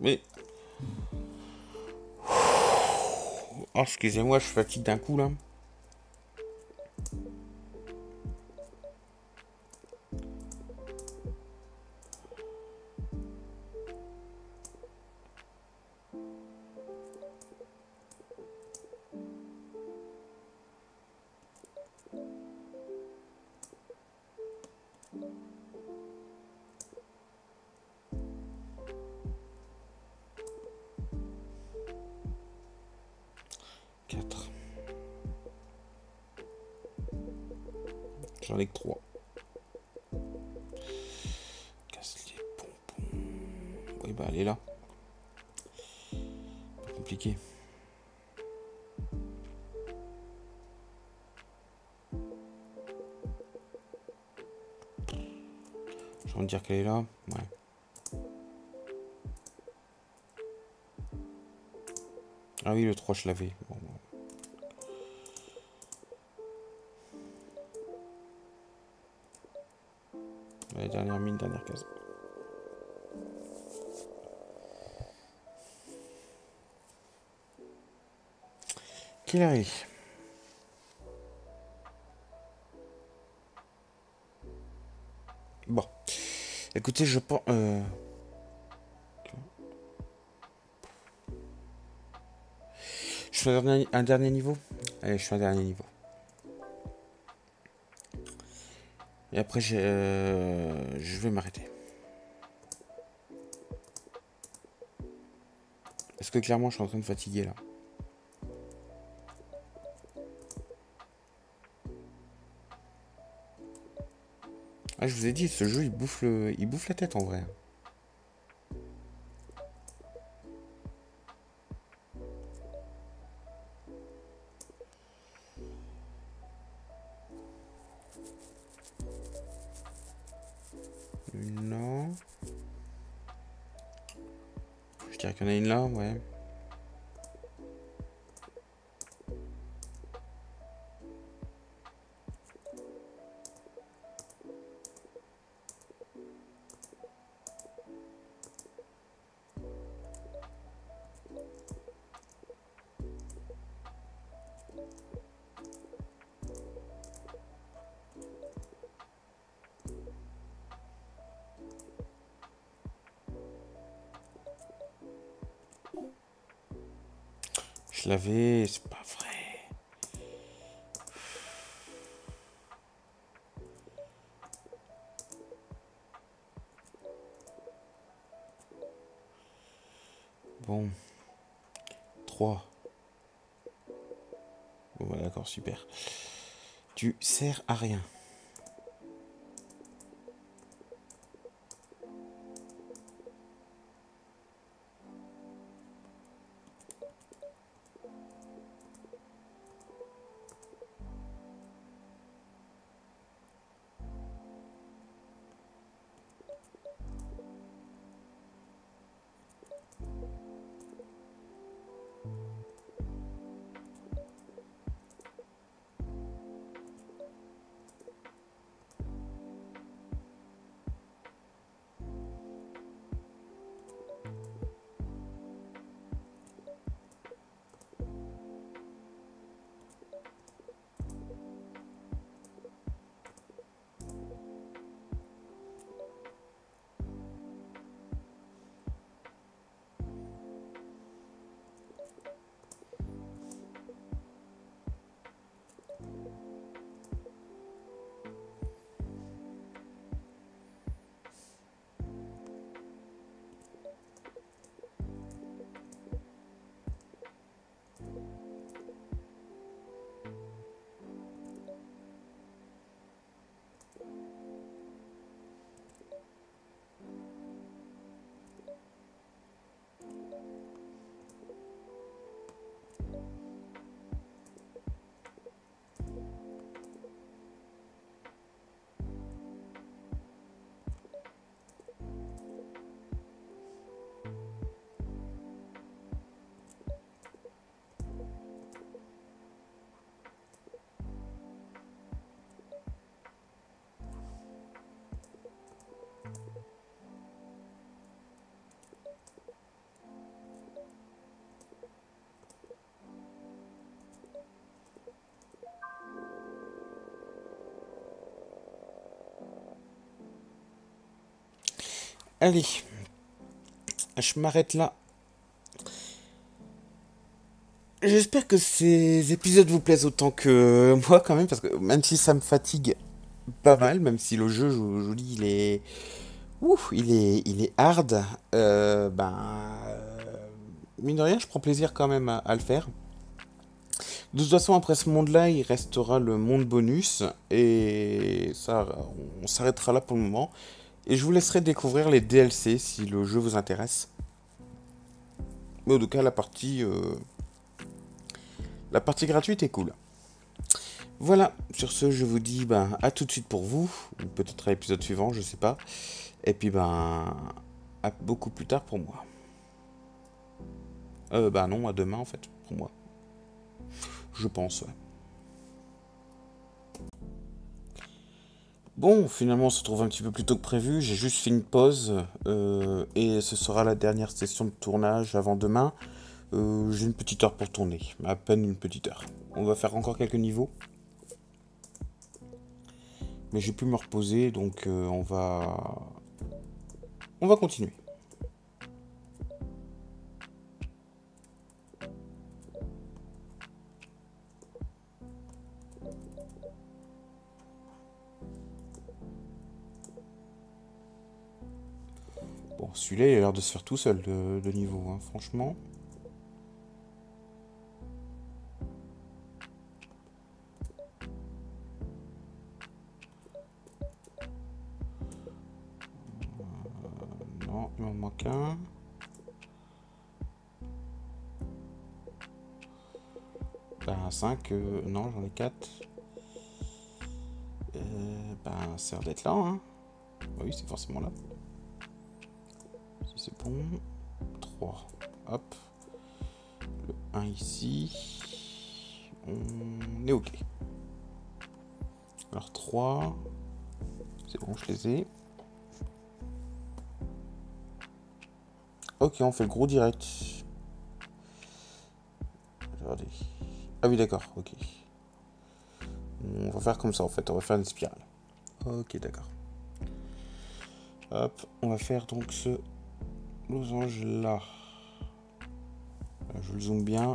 Mais... Oh, excusez-moi, je fatigue d'un coup, là. Quatre. J'en ai que 3. Casse les pompons. Oui, bah, elle est là. Pas compliqué. J'ai envie de dire qu'elle est là. Ouais. Ah oui, le 3, je l'avais. Bon, bon. Ouais, dernière mine, dernière case. Qu'il arrive. Bon. Écoutez, je pense... Je fais un dernier niveau. Allez, je fais un dernier niveau. Et après, je vais m'arrêter. Parce que clairement, je suis en train de fatiguer là. Ah, je vous ai dit, ce jeu, il bouffe la tête en vrai. Non. Je dirais qu'il y en a une là, ouais. Je l'avais, c'est pas vrai. Bon, 3. Bon, bah, d'accord, super. Tu sers à rien. Allez, je m'arrête là. J'espère que ces épisodes vous plaisent autant que moi quand même, parce que même si ça me fatigue pas mal, même si le jeu, je vous dis, il est hard, mine de rien, je prends plaisir quand même à le faire. De toute façon, après ce monde-là, il restera le monde bonus, et ça, on s'arrêtera là pour le moment. Et je vous laisserai découvrir les DLC si le jeu vous intéresse. Mais en tout cas, la partie gratuite est cool. Voilà, sur ce, je vous dis à tout de suite pour vous, ou peut-être à l'épisode suivant, je sais pas. Et puis à beaucoup plus tard pour moi. Non, à demain en fait, pour moi. Je pense, ouais. Bon, finalement, on se retrouve un petit peu plus tôt que prévu. J'ai juste fait une pause et ce sera la dernière session de tournage avant demain. J'ai une petite heure pour tourner, à peine une petite heure. On va faire encore quelques niveaux, mais j'ai pu me reposer, donc on va continuer. Bon, celui-là, il a l'air de se faire tout seul de niveau, hein, franchement. Non, il m'en manque un. Ben 5, non, j'en ai 4. Ça a l'air d'être là, hein. Oui, c'est forcément là. Si c'est bon. 3. Hop. Le 1 ici. On est OK. Alors 3. C'est bon, je les ai. Ok, on fait le gros direct. Regardez. Ah oui, d'accord, ok. On va faire comme ça en fait, on va faire une spirale. Ok, d'accord. Hop, on va faire donc ce losange là. Je le zoome bien.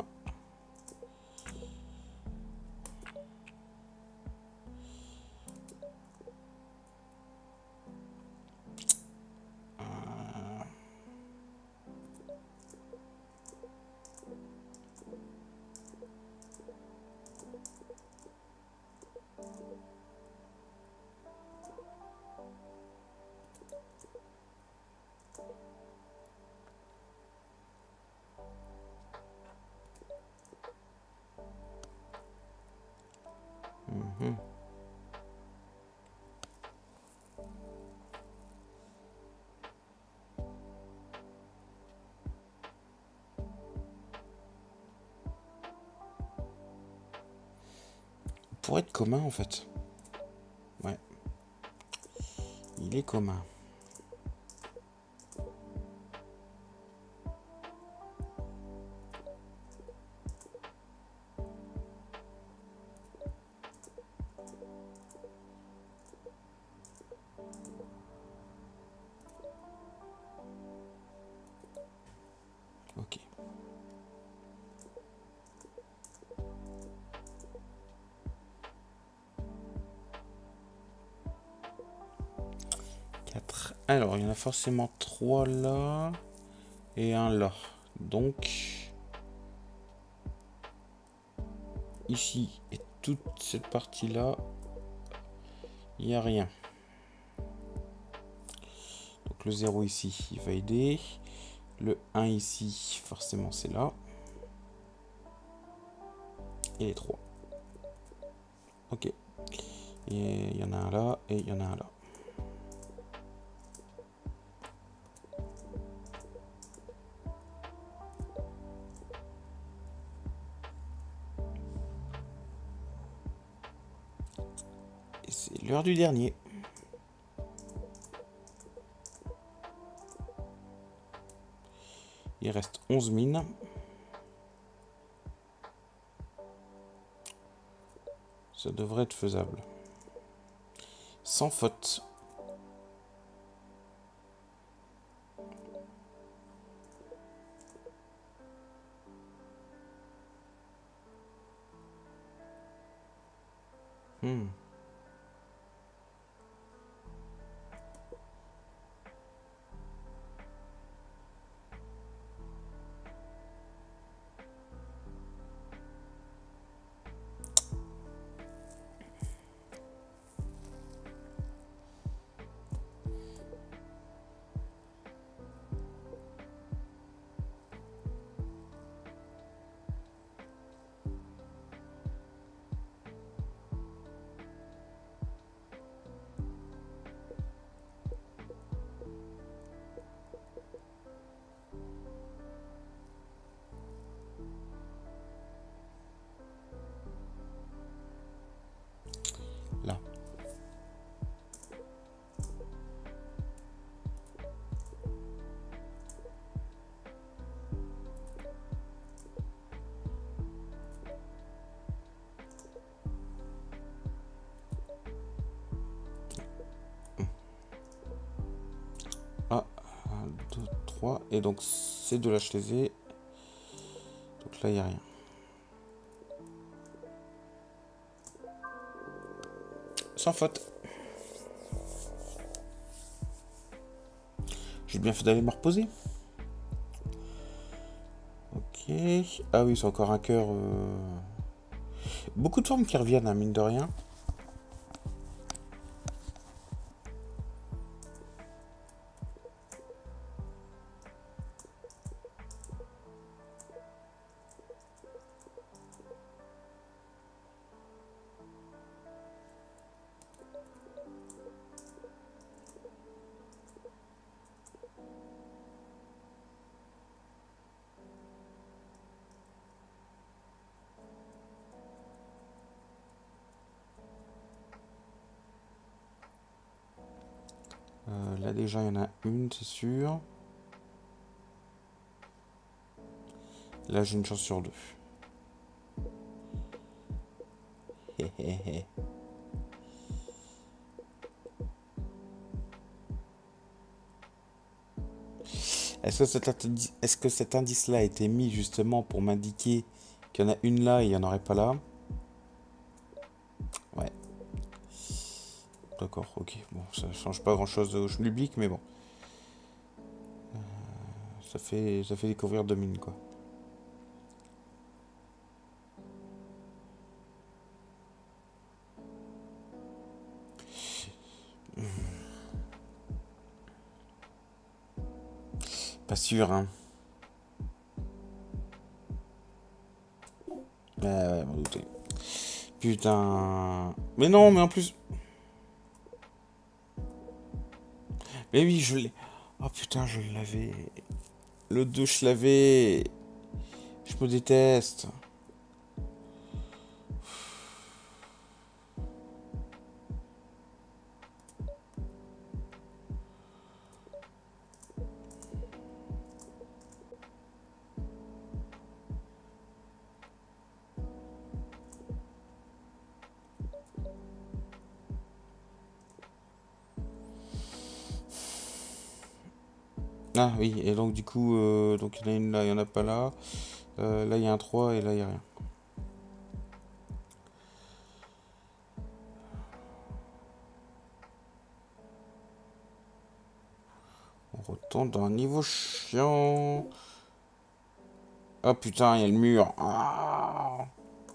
Pour être commun en fait. Ouais. Il est commun. Ok. Alors, il y en a forcément 3 là et un là. Donc, ici et toute cette partie-là, il n'y a rien. Donc le 0 ici, il va aider. Le 1 ici, forcément c'est là. Et les 3. Ok. Et il y en a un là et il y en a un là. Et c'est l'heure du dernier. Il reste 11 mines. Ça devrait être faisable. Sans faute. Hmm. Là. Ah, 1, 2, 3. Et donc, c'est de l'HTZ. Donc là, il n'y a rien. Sans faute. J'ai bien fait d'aller me reposer. Ok. Ah oui, c'est encore un cœur. Beaucoup de formes qui reviennent, hein, mine de rien. Là, déjà, il y en a une, c'est sûr. Là, j'ai une chance sur deux. Est-ce que cet indice-là a été mis justement pour m'indiquer qu'il y en a une là et il n'y en aurait pas là? Ouais, d'accord, ok. Bon, ça change pas grand-chose au schmilblick, mais bon. Ça fait découvrir deux mines, quoi. Pas sûr, hein. Ouais, m'en doutais. Putain. Mais non, mais en plus. Mais oui, je l'ai. Oh putain, je l'avais. Le 2, je l'avais. Je me déteste. Ah oui, et donc du coup, donc il y en a une là, il n'y en a pas là. Là, il y a un 3 et là, il n'y a rien. On retourne dans un niveau chiant. Ah putain, il y a le mur. Ah.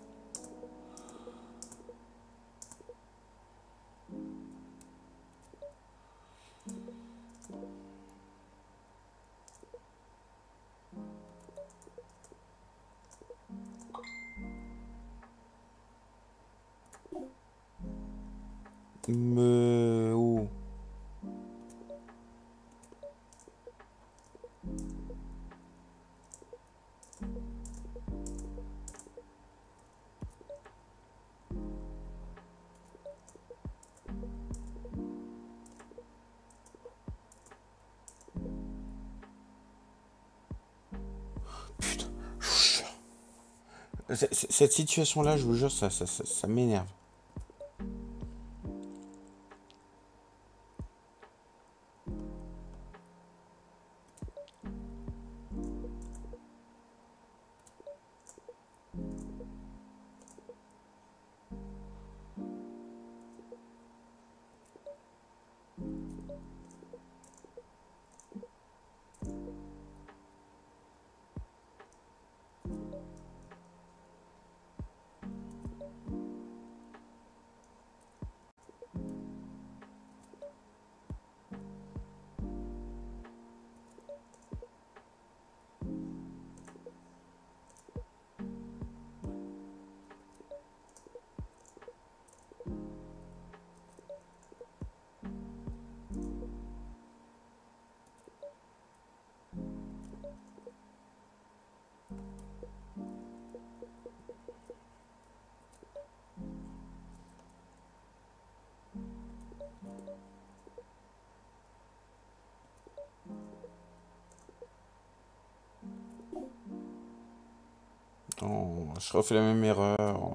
Mais... Oh. Putain. Cette situation-là, je vous jure, ça m'énerve. Oh, je refais la même erreur.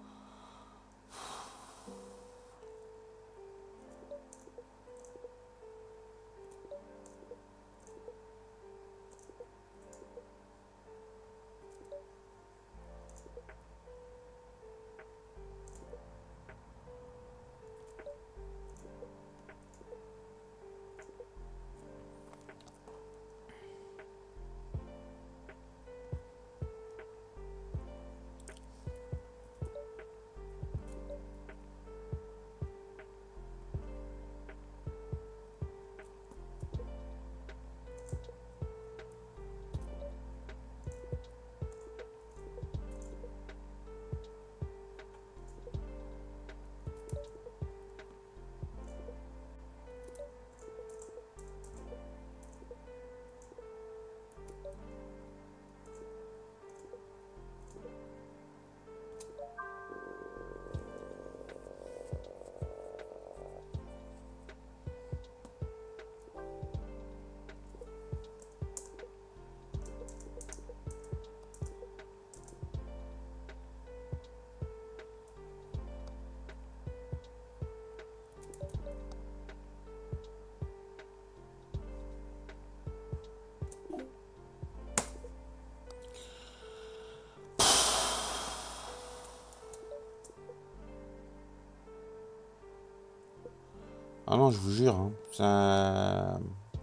Ah non, je vous jure, hein, ça...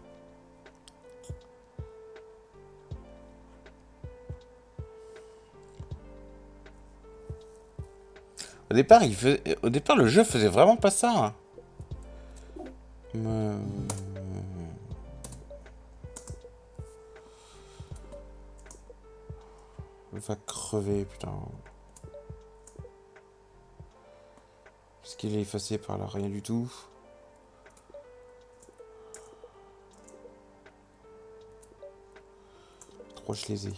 Au départ, le jeu faisait vraiment pas ça, hein. Euh, Va crever, putain. Parce qu'il est effacé par là, rien du tout. Trop je les ai.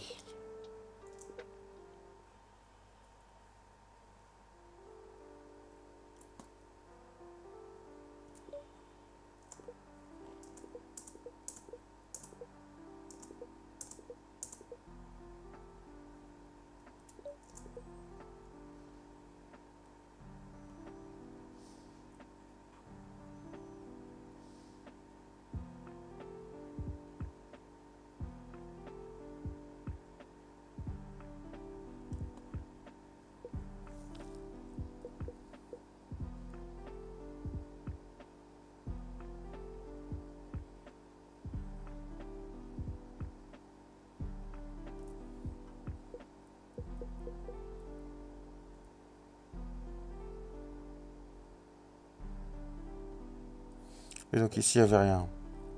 Et donc ici, il n'y avait rien.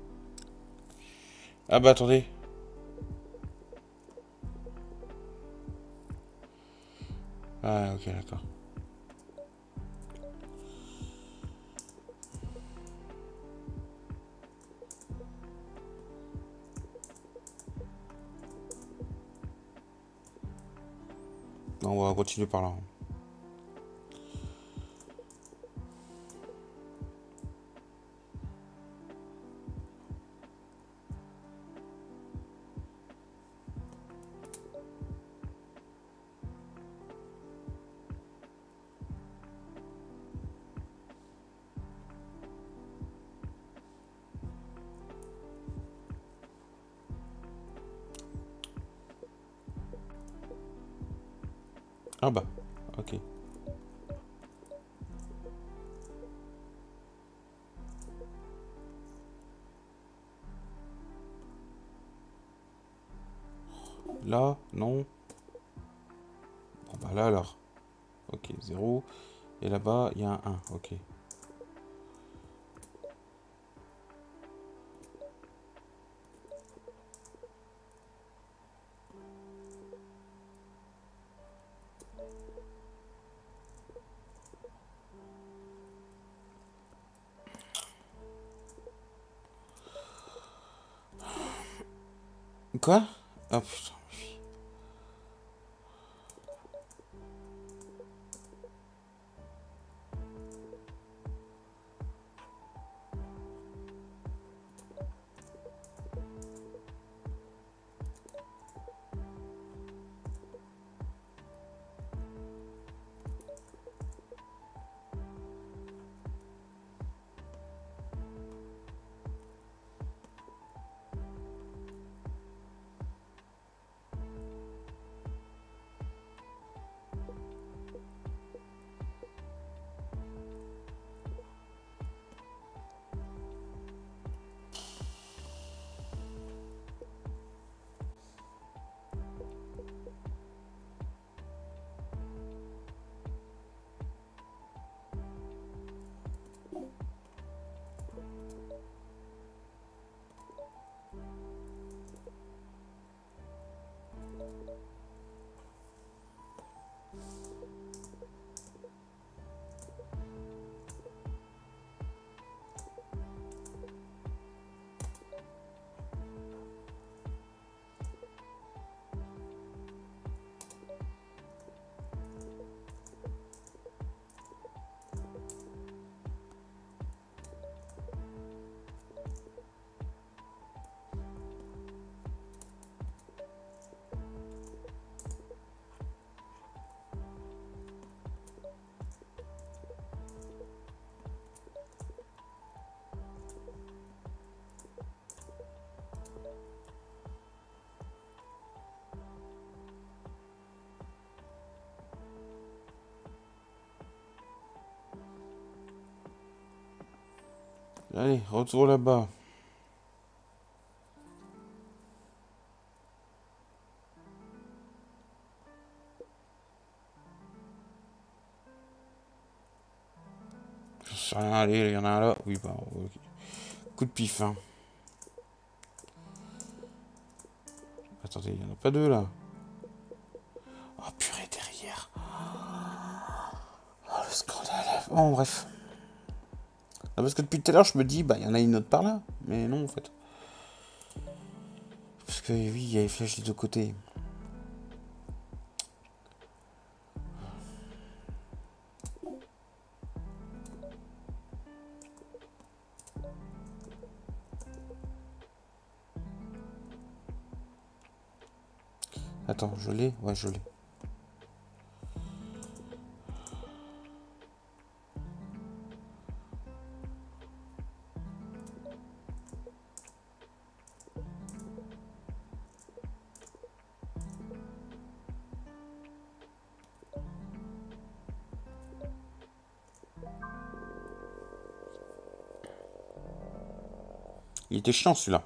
Ah bah attendez. Ah ok, d'accord. Non, on va continuer par là. Ah bah, ok. Là, non. Bon bah là alors. Ok, 0. Et là-bas, il y a un 1. Ok. Quoi? Ah putain. Allez, retour là-bas. Je sais rien, allez, il y en a un là. Oui, bah, ok. Coup de pif, hein. Attendez, il n'y en a pas deux là. Oh purée, derrière. Oh, le scandale. Bon, bref. Non, parce que depuis tout à l'heure, je me dis, bah, il y en a une autre par là. Mais non, en fait. Parce que oui, il y a les flèches des deux côtés. Attends, je l'ai? Ouais, je l'ai. Il était chiant celui-là.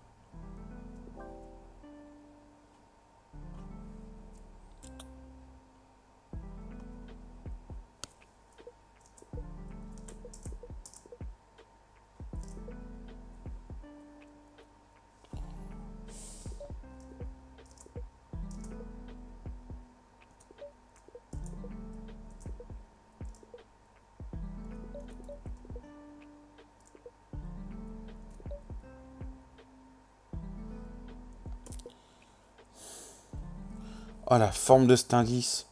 Oh, la forme de cet indice.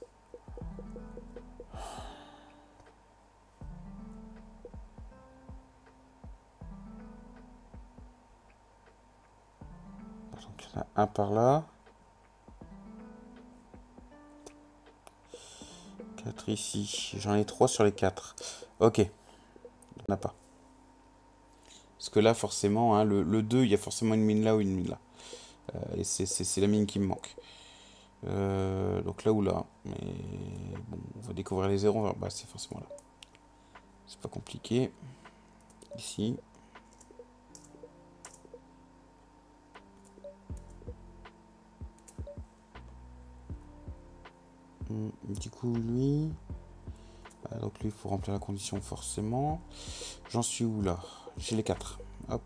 Donc, il y en a un par là. 4 ici. J'en ai 3 sur les 4. Ok, il n'y en a pas. Parce que là, forcément, hein, le 2, il y a forcément une mine là ou une mine là. Et c'est la mine qui me manque. Donc là ou là. Mais bon, on va découvrir les zéros. Bah, c'est forcément là. C'est pas compliqué. Ici. Du coup, lui... donc lui, il faut remplir la condition forcément. J'en suis où là? J'ai les 4. Hop.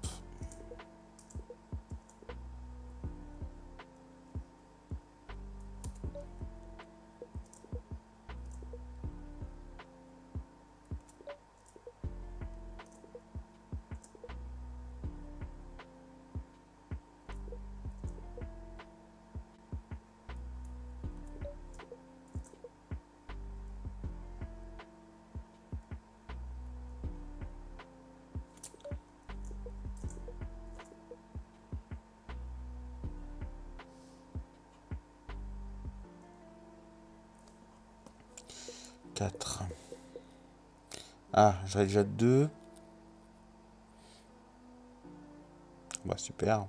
Quatre. Ah, j'avais déjà 2. Bah super.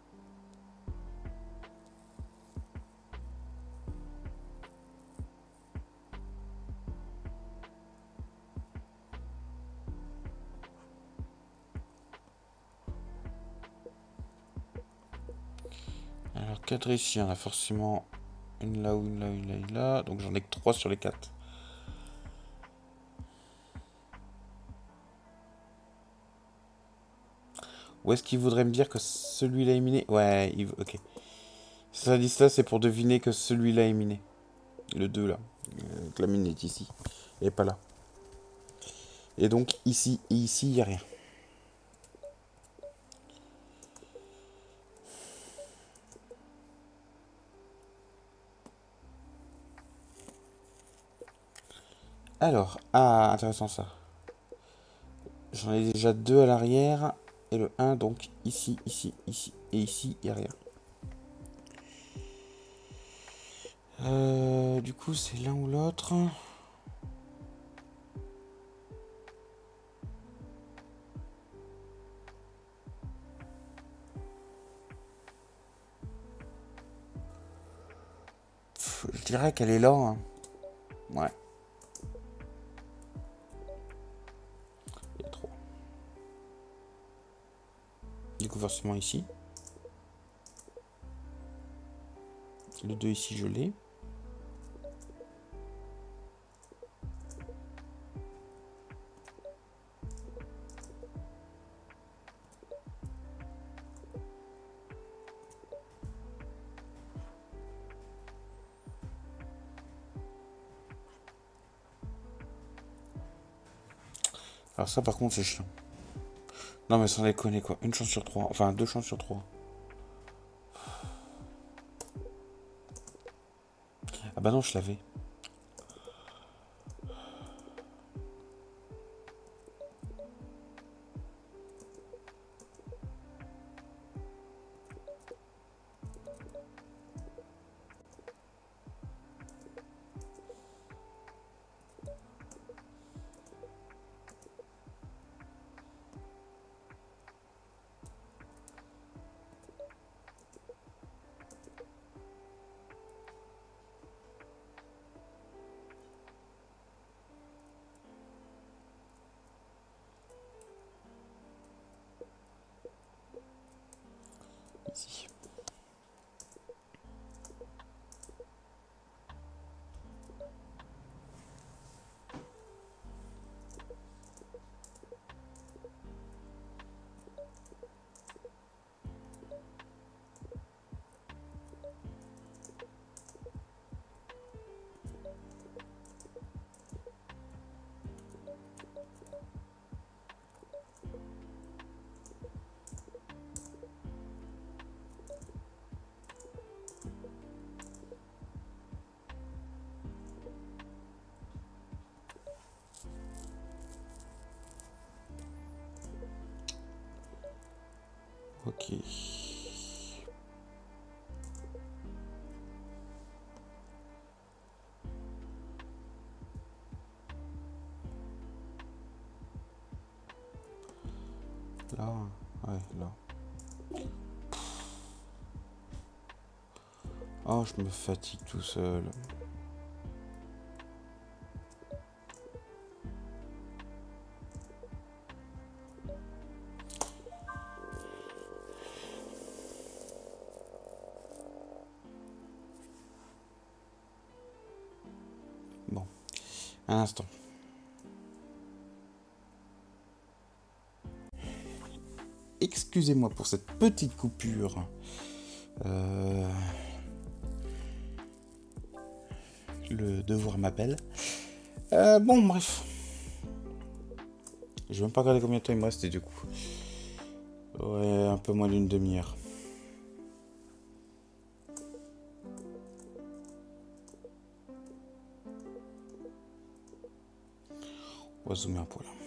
Alors 4 ici, on a forcément une là, une là, une là, une là. Donc j'en ai que 3 sur les 4. Où est-ce qu'il voudrait me dire que celui-là est miné? Ouais, ok. Ça dit ça, c'est pour deviner que celui-là est miné. Le 2 là. Que la mine est ici. Et pas là. Et donc ici et ici, il n'y a rien. Alors, ah, intéressant ça. J'en ai déjà 2 à l'arrière. Et le 1, donc ici, ici, ici. Et ici, il n'y a rien. Du coup, c'est l'un ou l'autre. Je dirais qu'elle est là, hein. Ouais. Il y a trop. Du coup, forcément ici. Le 2 ici, je l'ai. Alors ça, par contre, c'est chiant. Non, mais sans déconner, quoi. Une chance sur 3. Enfin, 2 chances sur 3. Ah bah non, je l'avais. Ici. Ok. Là, ouais, là. Oh, je me fatigue tout seul. Bon, un instant. Excusez-moi pour cette petite coupure. Le devoir m'appelle. Bon, bref. Je vais même pas regarder combien de temps il me restait du coup. Ouais, un peu moins d'une demi-heure. On va zoomer un peu là.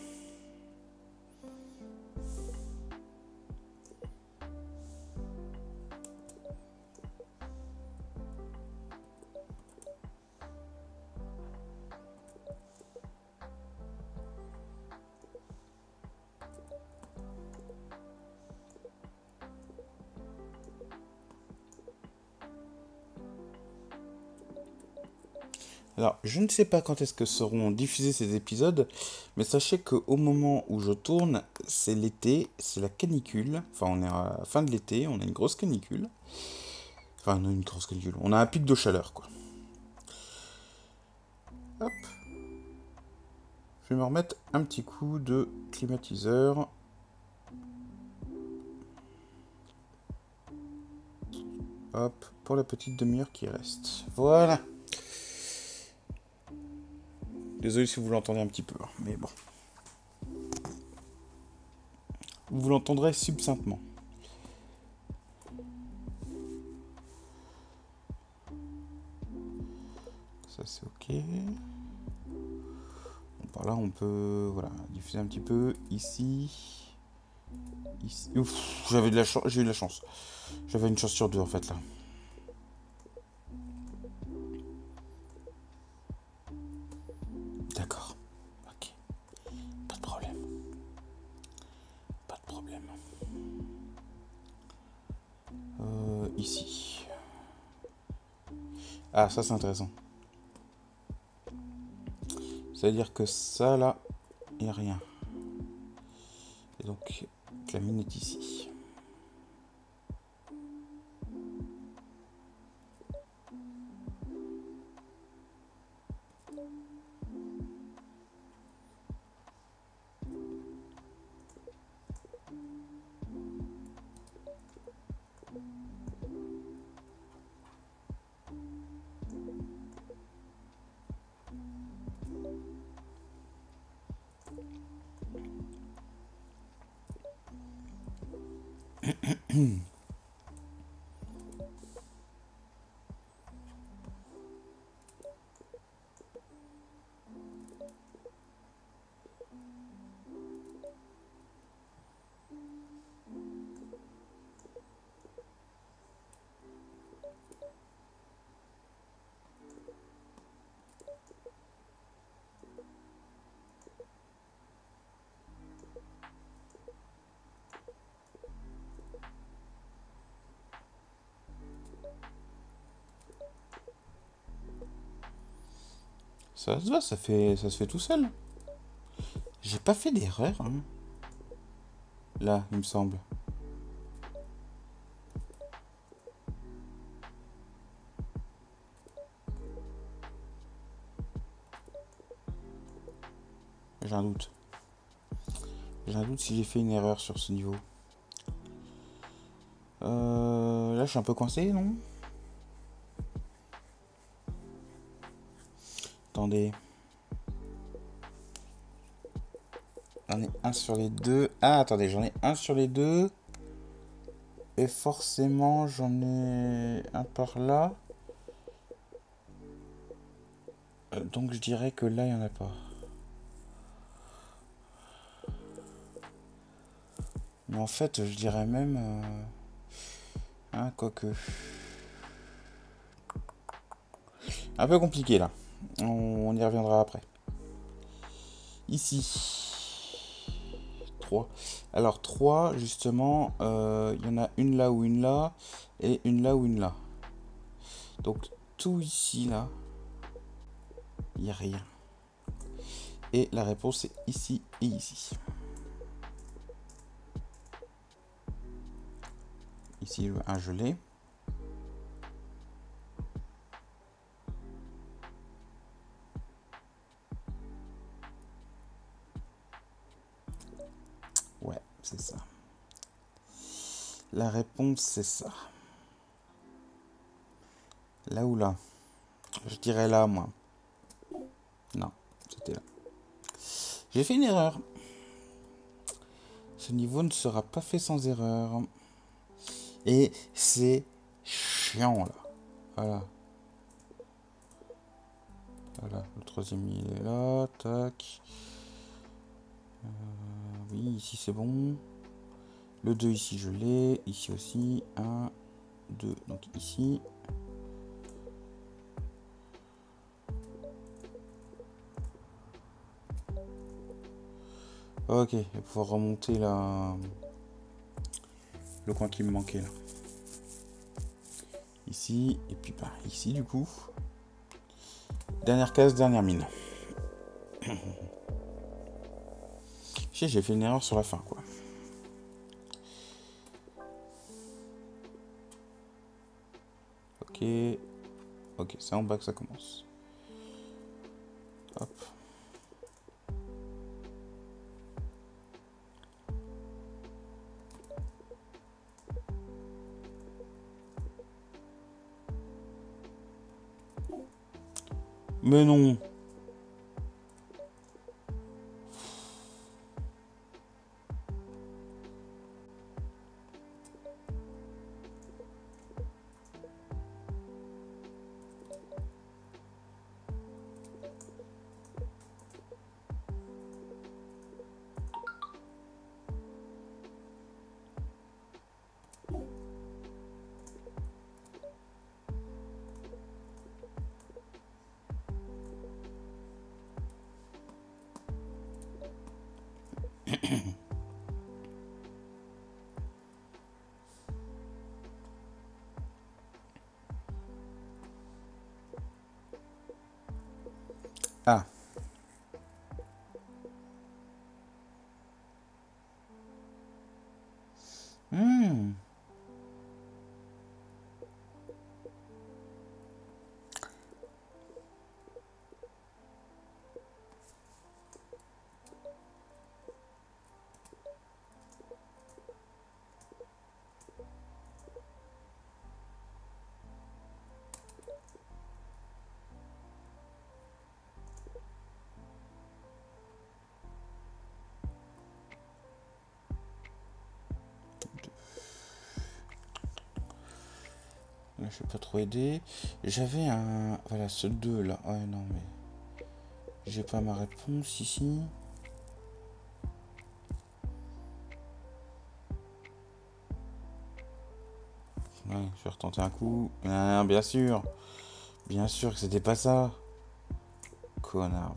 Alors, je ne sais pas quand est-ce que seront diffusés ces épisodes, mais sachez qu'au moment où je tourne, c'est l'été, c'est la canicule. Enfin, on est à la fin de l'été, on a une grosse canicule. Enfin, non, une grosse canicule. On a un pic de chaleur, quoi. Hop. Je vais me remettre un petit coup de climatiseur. Hop, pour la petite demi-heure qui reste. Voilà. Désolé si vous l'entendez un petit peu, hein, mais bon. Vous l'entendrez succinctement. Ça c'est ok. Bon, par là on peut voilà, diffuser un petit peu ici. Ici. Ouf, j'avais de la chance, j'ai eu de la chance. J'avais une chance sur 2 en fait là. D'accord. Ok. Pas de problème. Pas de problème. Ici. Ah, ça c'est intéressant. C'est-à-dire que ça là, il n'y a rien. Et donc la mine est ici. Ça se voit, ça se fait tout seul. J'ai pas fait d'erreur, hein. Là, il me semble. J'ai un doute. J'ai un doute si j'ai fait une erreur sur ce niveau. Là, je suis un peu coincé, non? Attendez. J'en ai un sur les deux. Ah, attendez, j'en ai un sur les deux. Et forcément, j'en ai un par là. Donc, je dirais que là, il n'y en a pas. Mais en fait, je dirais même... quoique... Un peu compliqué, là. On y reviendra après. Ici. 3. Alors, 3, justement, il y en a une là ou une là. Et une là ou une là. Donc, tout ici, là. Il n'y a rien. Et la réponse est ici et ici. Ici, un gelé. Ouais, c'est ça. La réponse, c'est ça. Là ou là? Je dirais là, moi. Non, c'était là. J'ai fait une erreur. Ce niveau ne sera pas fait sans erreur. Et c'est chiant, là. Voilà. Voilà, le troisième, il est là. Tac. Oui, ici, c'est bon. Le 2, ici, je l'ai. Ici aussi. 1, 2. Donc ici. Ok, il va pouvoir remonter là. Le coin qui me manquait là. Ici, et puis bah, ici du coup. Dernière case, dernière mine. J'ai fait une erreur sur la fin quoi. Ok. Ok, c'est en bas que ça commence. Hop. Mais non. Ah. Hmm. je vais pas trop aider. J'avais un... Voilà, ce 2 là. Ouais, non, mais... J'ai pas ma réponse ici. Ouais, je vais retenter un coup. Ah, bien sûr. Bien sûr que c'était pas ça. Connard.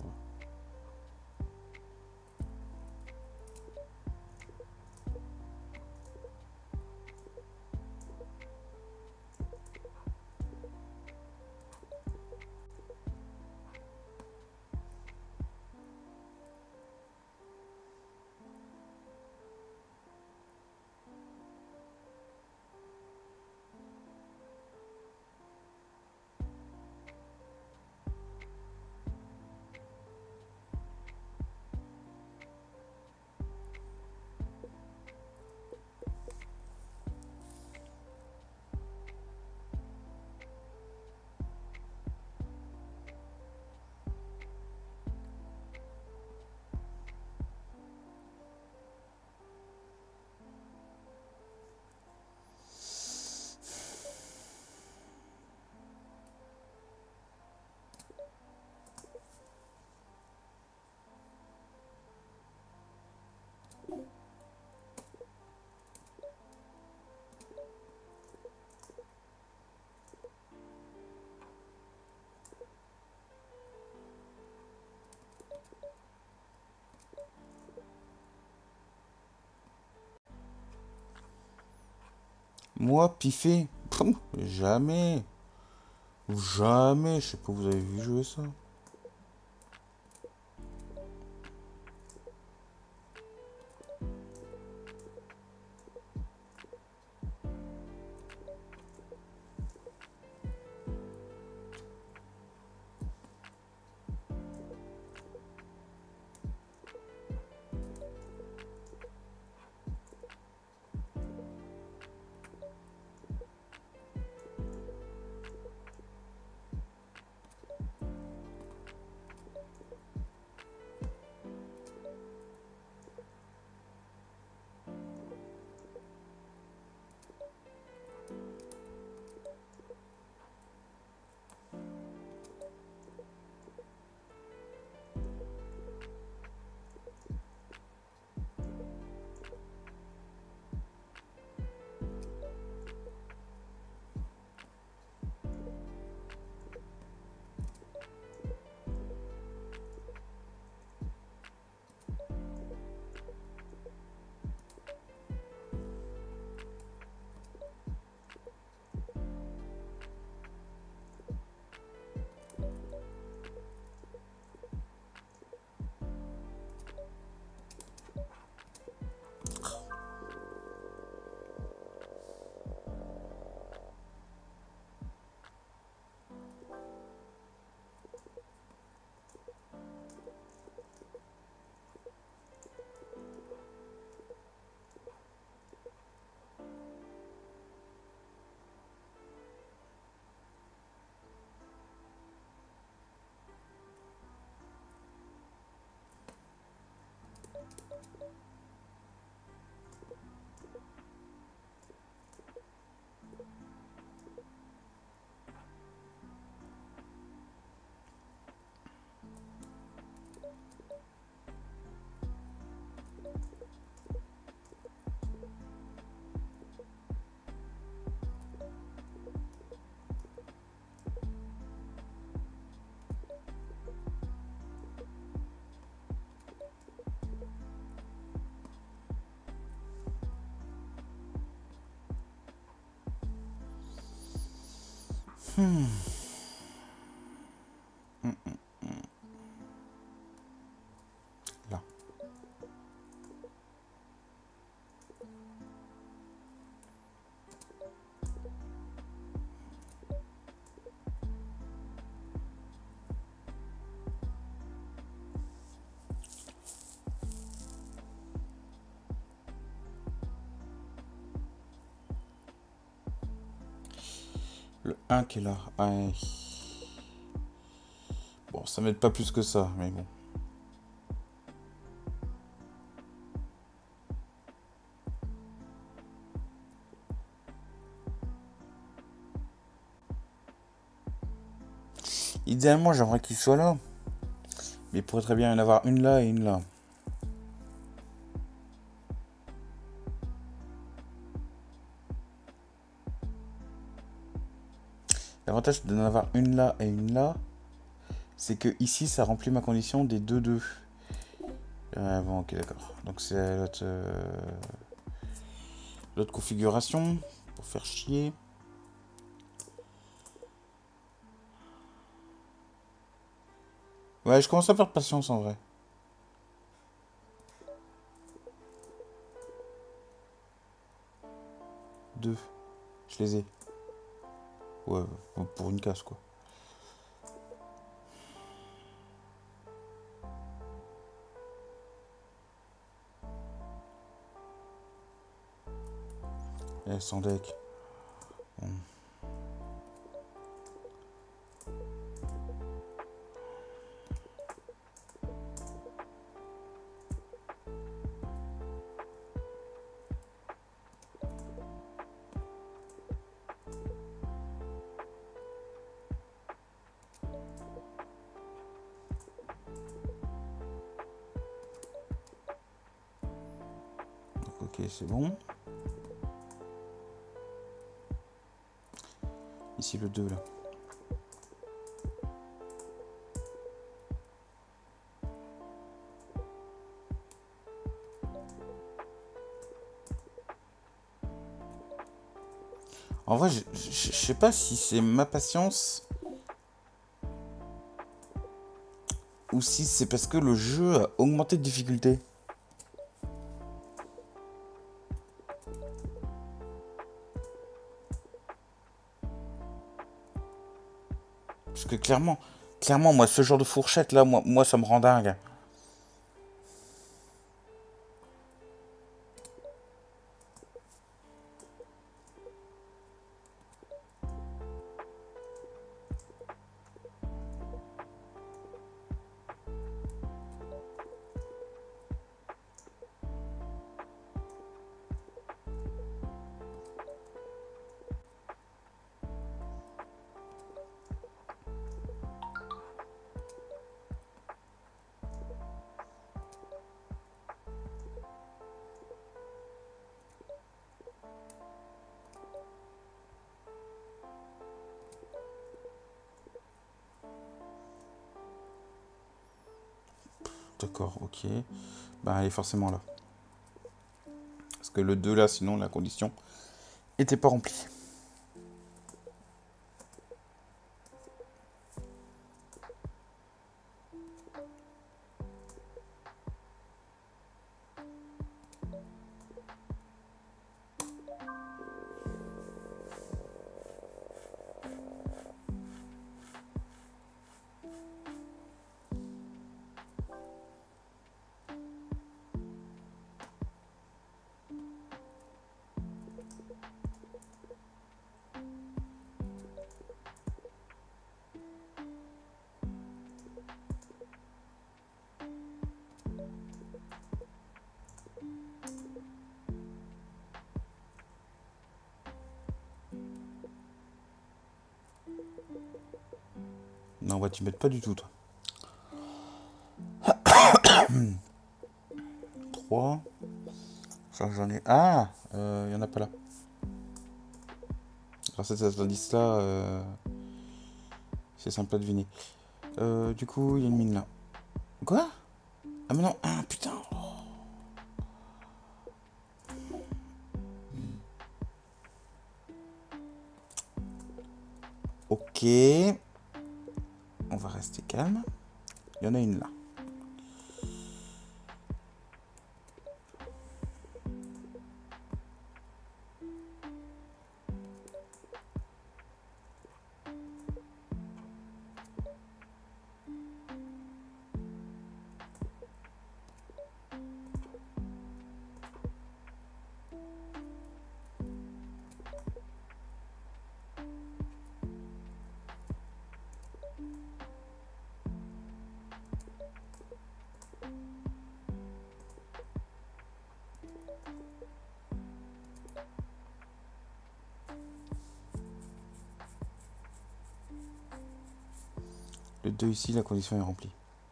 Moi, piffé. Jamais. Jamais. Je sais pas, vous avez vu jouer ça? Là. Le un qui est là. Ouais. Bon, ça m'aide pas plus que ça, mais bon. Idéalement, j'aimerais qu'il soit là. Mais il pourrait très bien y en avoir une là et une là. L'avantage d'en avoir une là et une là, c'est que ici, ça remplit ma condition des 2-2. Bon, ok, d'accord. Donc c'est l'autre configuration, pour faire chier. Ouais, je commence à perdre patience en vrai. Deux. Je les ai. Ouais, pour une case quoi. Sans deck. Bon. Donc, ok, c'est bon. Ici le 2 là. En vrai, je sais pas si c'est ma patience ou si c'est parce que le jeu a augmenté de difficulté. Parce que clairement, moi, ce genre de fourchette là, moi ça me rend dingue. D'accord, ok. Bah, elle est forcément là. Parce que le 2 là, sinon la condition était pas remplie. Non, bah, tu m'aides pas du tout, toi. 3. J'en ai. Ah, il y en a pas là. Grâce à cet indice-là, c'est simple à deviner. Du coup, il y a une mine là. Quoi? Ah, mais non, ah, putain. Ok. On va rester calme. Il y en a une là. Le 2 ici, la condition est remplie.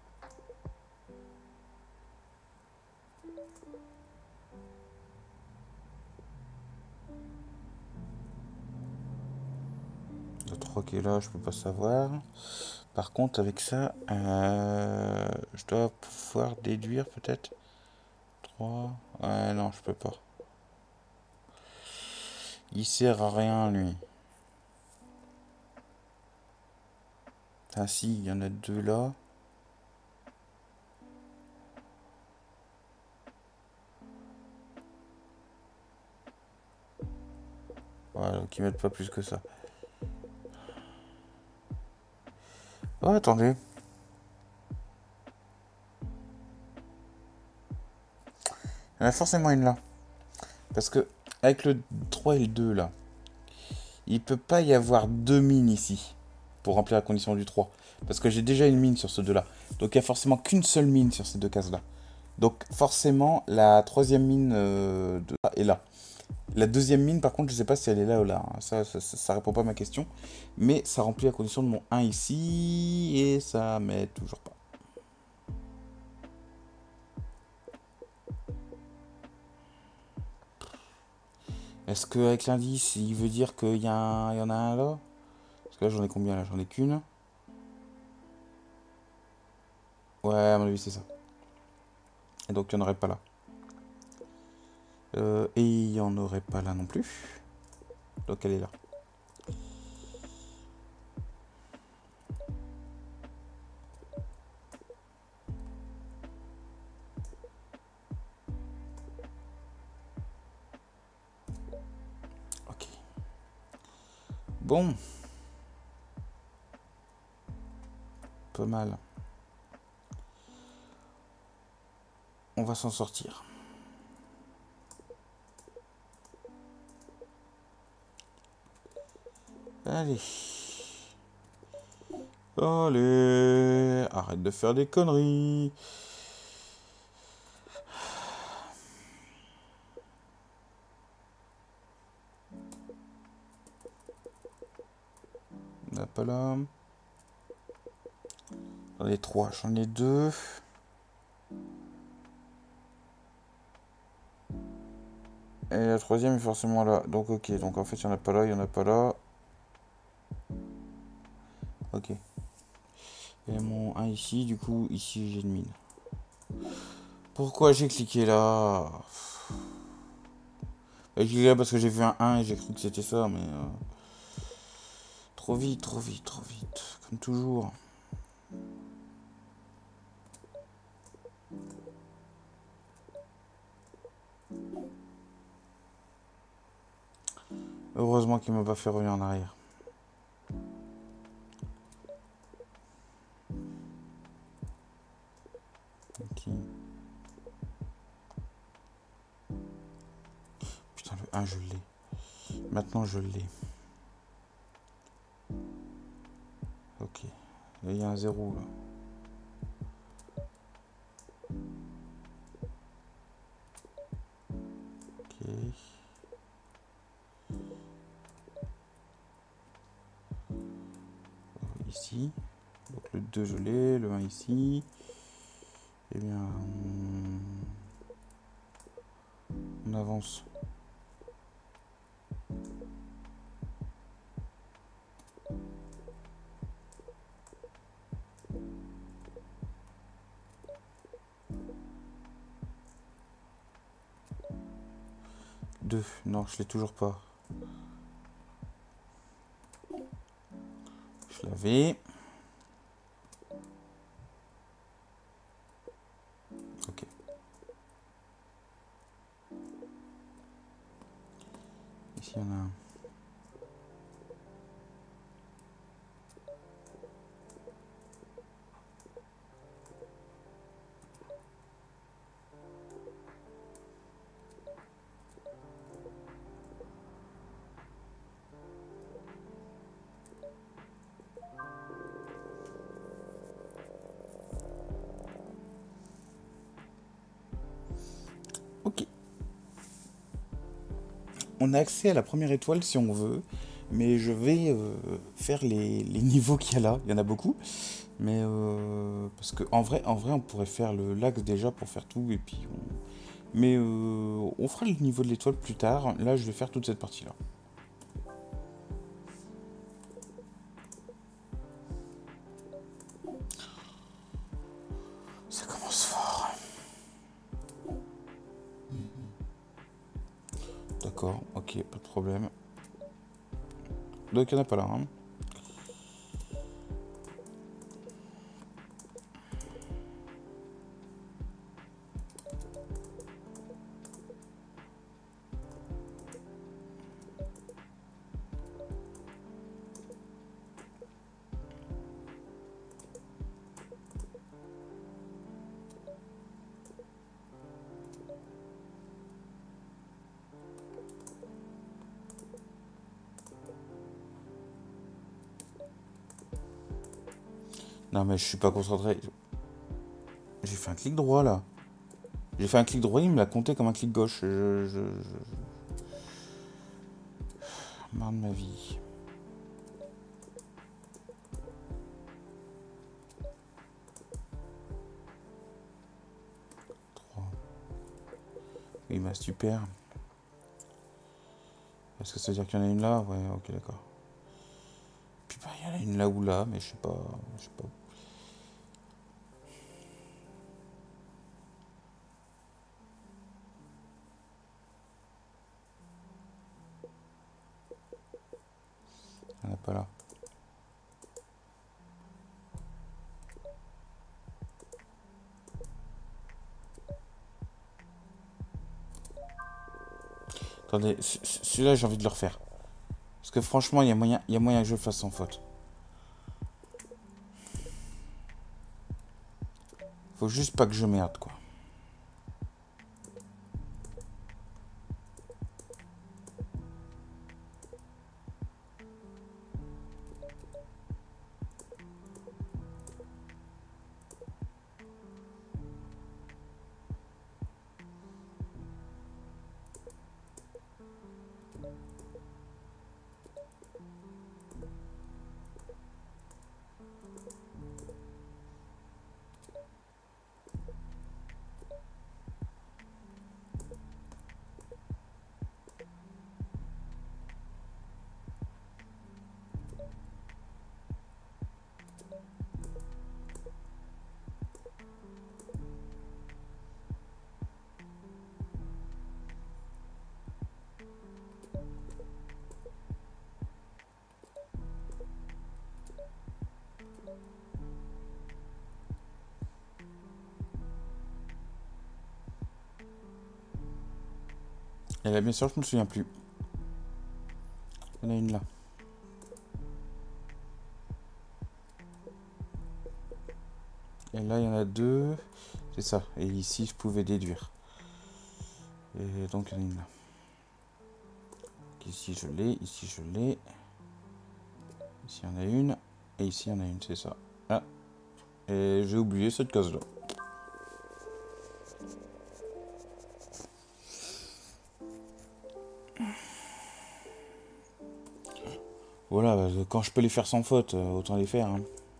Le 3 qui est là, je peux pas savoir. Par contre, avec ça, je dois pouvoir déduire peut-être 3. Ouais, non, je peux pas. Il sert à rien, lui. Ah si, il y en a 2 là. Voilà, donc ils mettent pas plus que ça. Oh, attendez. Il y en a forcément une là. Parce que, avec le 3 et le 2 là, il peut pas y avoir 2 mines ici. Pour remplir la condition du 3. Parce que j'ai déjà une mine sur ce 2 là. Donc il y a forcément qu'une seule mine sur ces 2 cases là. Donc forcément, la troisième mine est là. La deuxième mine, par contre, je sais pas si elle est là ou là. Ça répond pas à ma question. Mais ça remplit la condition de mon 1 ici. Et ça m'aide toujours pas. Est-ce qu'avec l'indice, il veut dire qu'il y en a un là? Parce que là, j'en ai combien là? J'en ai qu'une. Ouais, à mon avis, c'est ça. Et donc, il n'y en aurait pas là. Et il n'y en aurait pas là non plus. Donc, elle est là. Ok. Bon. Pas mal. On va s'en sortir. Allez. Allez. Arrête de faire des conneries. On n'a pas là. J'en ai 3, j'en ai 2. Et la troisième est forcément là. Donc ok, donc en fait il n'y en a pas là, il n'y en a pas là. Ok. Et mon 1 ici, du coup ici j'ai une mine. Pourquoi j'ai cliqué là? J'ai cliqué là parce que j'ai vu un 1 et j'ai cru que c'était ça, mais... Trop vite, trop vite, trop vite. Comme toujours. Heureusement qu'il m'a pas fait revenir en arrière. Ok. Putain, le 1, je l'ai. Maintenant, je l'ai. Ok. Là, il y a un 0, là. Ok. Ici. Donc le 2, je l'ai. Le 1 ici. Eh bien, on avance. Deux. Non, je l'ai toujours pas. Je l'avais. Ok. Ici, il y en a un. Ok. On a accès à la première étoile si on veut, mais je vais faire les niveaux qu'il y a là. Il y en a beaucoup. Mais parce que en vrai, on pourrait faire le l'axe déjà pour faire tout et puis mais on fera le niveau de l'étoile plus tard. Là, je vais faire toute cette partie-là. Ça commence fort. D'accord, ok, pas de problème. Donc il n'y en a pas là. Hein. Non mais je suis pas concentré. J'ai fait un clic droit là. J'ai fait un clic droit, il me l'a compté comme un clic gauche. Marre de ma vie. 3. Oui, bah super. Est-ce que ça veut dire qu'il y en a une là? Ouais, ok, d'accord. Puis bah, il y en a une là ou là, mais je sais pas. Je sais pas. Il n'y en a pas là. Attendez, celui-là j'ai envie de le refaire. Parce que franchement, il y a moyen que je le fasse sans faute. Faut juste pas que je merde, quoi. Et là, bien sûr, je me souviens plus. Il y en a une là. Et là, il y en a deux. C'est ça. Et ici, je pouvais déduire. Et donc, il y en a une là. Ici, je l'ai. Ici, je l'ai. Ici, il y en a une. Et ici, il y en a une, c'est ça. Ah. Et j'ai oublié cette case-là. Voilà, quand je peux les faire sans faute, autant les faire. Hein.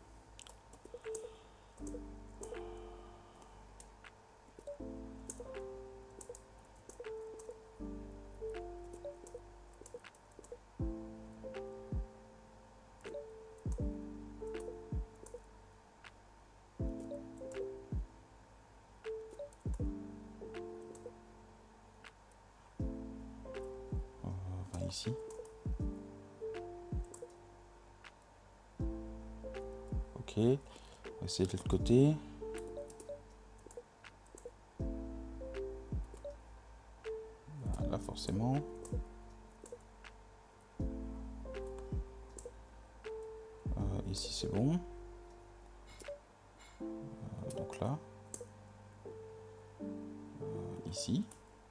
Enfin, ici. Ok. On va essayer de l'autre côté. Là, forcément. Ici, c'est bon. Donc là. Ici.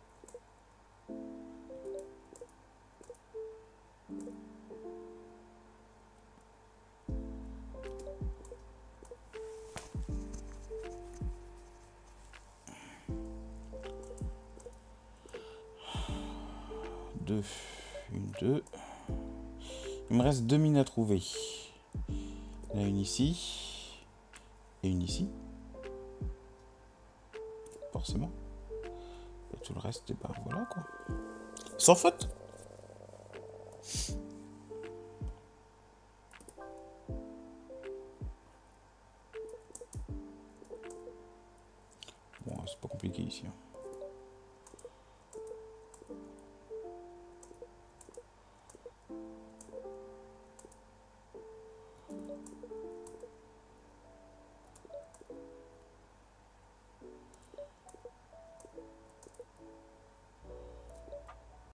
Deux. Une, deux. Il me reste 2 mines à trouver. Il y en a une ici. Et une ici. Forcément. Et tout le reste, et ben voilà quoi. Sans faute. Bon, c'est pas compliqué ici. Hein.